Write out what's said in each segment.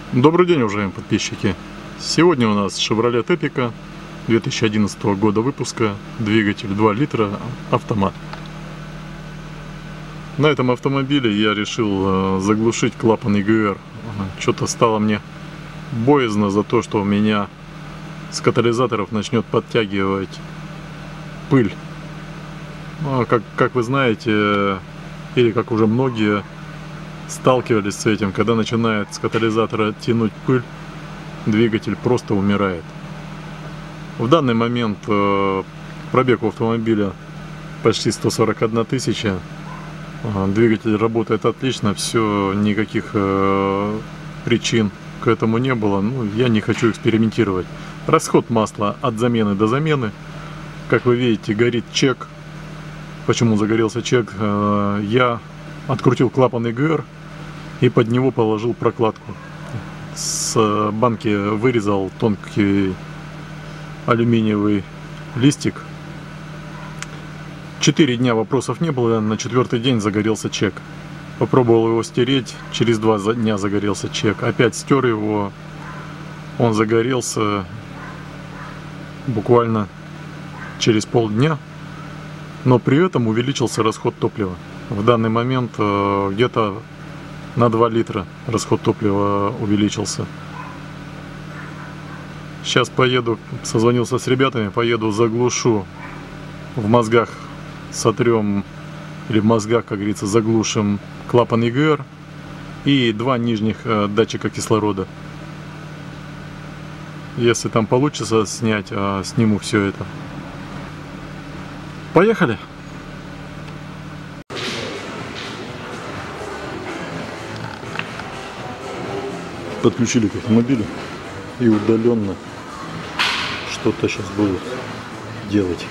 Добрый день, уважаемые подписчики! Сегодня у нас Chevrolet Epica 2011 года выпуска, двигатель 2 литра, автомат. На этом автомобиле я решил заглушить клапан EGR. Что-то стало мне боязно за то, что у меня с катализаторов начнет подтягивать пыль. Как вы знаете, или как уже многие сталкивались с этим, когда начинает с катализатора тянуть пыль, двигатель просто умирает. В данный момент пробег у автомобиля почти 141 тысяча. Двигатель работает отлично, все, никаких причин к этому не было. Я не хочу экспериментировать. Расход масла от замены до замены. Как вы видите, горит чек. Почему загорелся чек? Я открутил клапан EGR и под него положил прокладку. С банки вырезал тонкий алюминиевый листик. 4 дня вопросов не было, на 4-й день загорелся чек. Попробовал его стереть, через 2 дня загорелся чек. Опять стер его, он загорелся буквально через полдня. Но при этом увеличился расход топлива. В данный момент где-то на 2 литра расход топлива увеличился. Сейчас поеду, созвонился с ребятами, поеду заглушу, в мозгах сотрем, или в мозгах, как говорится, заглушим клапан EGR и 2 нижних датчика кислорода. Если там получится снять, сниму все это. Поехали! Подключили к автомобилю и удаленно что-то сейчас будут делать.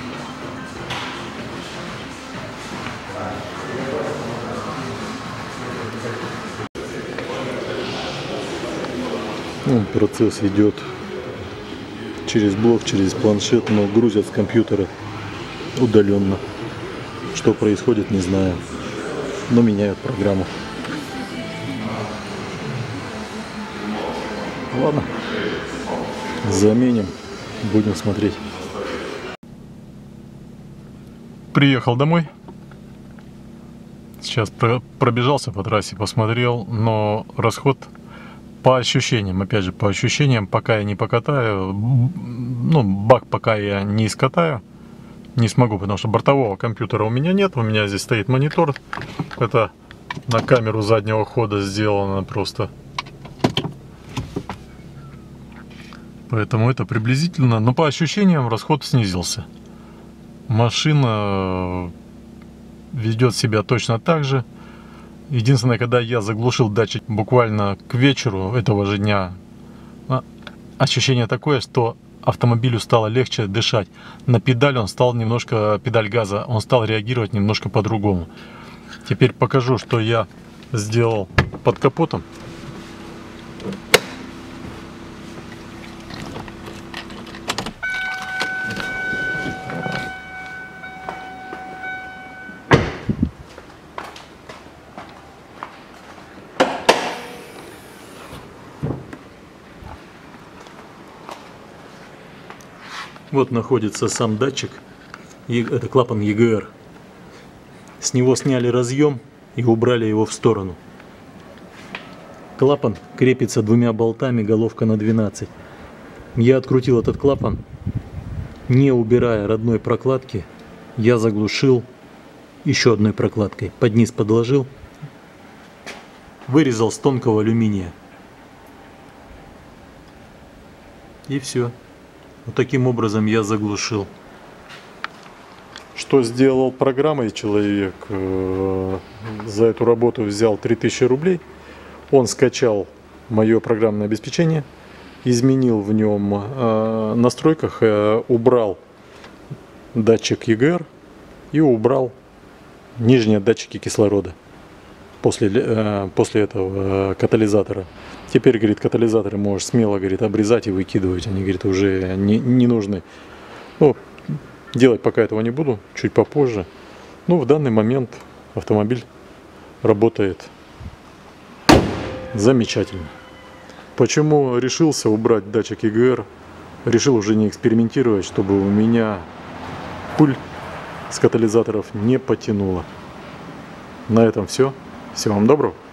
Процесс идет через блок, через планшет, но грузят с компьютера удаленно. Что происходит, не знаю, но меняют программу. Ладно, заменим, будем смотреть. Приехал домой. Сейчас пробежался по трассе, посмотрел, но расход по ощущениям, опять же, по ощущениям, пока я не покатаю, бак пока я не скатаю, не смогу, потому что бортового компьютера у меня нет, у меня здесь стоит монитор, это на камеру заднего хода сделано просто. Поэтому это приблизительно, но по ощущениям расход снизился. Машина ведет себя точно так же. Единственное, когда я заглушил датчик буквально к вечеру этого же дня, ощущение такое, что автомобилю стало легче дышать. На педаль он стал немножко, педаль газа, он стал реагировать немножко по-другому. Теперь покажу, что я сделал под капотом. Вот находится сам датчик, это клапан EGR. С него сняли разъем и убрали его в сторону. Клапан крепится 2 болтами, головка на 12. Я открутил этот клапан, не убирая родной прокладки. Я заглушил еще одной прокладкой, под низ подложил, вырезал с тонкого алюминия. И все. Вот таким образом я заглушил. Что сделал программой человек? За эту работу взял 3000 рублей. Он скачал мое программное обеспечение, изменил в нем настройках, убрал датчик EGR и убрал нижние датчики кислорода после этого катализатора. Теперь, говорит, катализаторы можешь смело, говорит, обрезать и выкидывать. Они, говорит, уже не нужны. Делать пока этого не буду, чуть попозже. В данный момент автомобиль работает замечательно. Почему решился убрать датчик EGR? Решил уже не экспериментировать, чтобы у меня пыль с катализаторов не потянула. На этом все. Всего вам доброго.